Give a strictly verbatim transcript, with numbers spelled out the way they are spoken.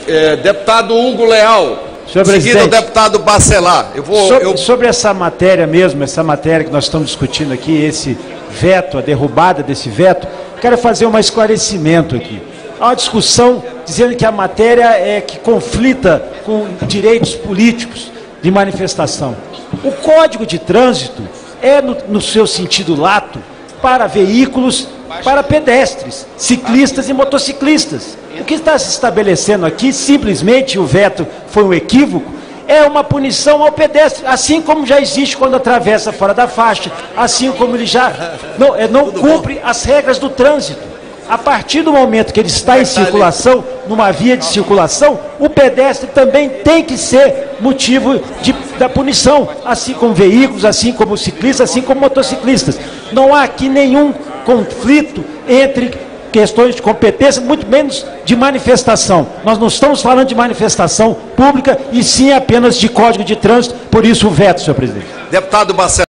É, deputado Hugo Leal, senhor seguido presidente, o deputado Bacelar. Eu vou, sobre, eu... sobre essa matéria mesmo, essa matéria que nós estamos discutindo aqui, esse veto, a derrubada desse veto, quero fazer um esclarecimento aqui. Há uma discussão dizendo que a matéria é que conflita com direitos políticos de manifestação. O Código de Trânsito é, no, no seu sentido lato, para veículos, para pedestres, ciclistas e motociclistas. O que está se estabelecendo aqui, simplesmente, o veto foi um equívoco, é uma punição ao pedestre, assim como já existe quando atravessa fora da faixa, assim como ele já não, não cumpre as regras do trânsito. A partir do momento que ele está em circulação, numa via de circulação, o pedestre também tem que ser motivo de, da punição, assim como veículos, assim como ciclistas, assim como motociclistas. Não há aqui nenhum conflito entre questões de competência, muito menos de manifestação. Nós não estamos falando de manifestação pública, e sim apenas de Código de Trânsito, por isso o veto, senhor presidente. Deputado Bacelar.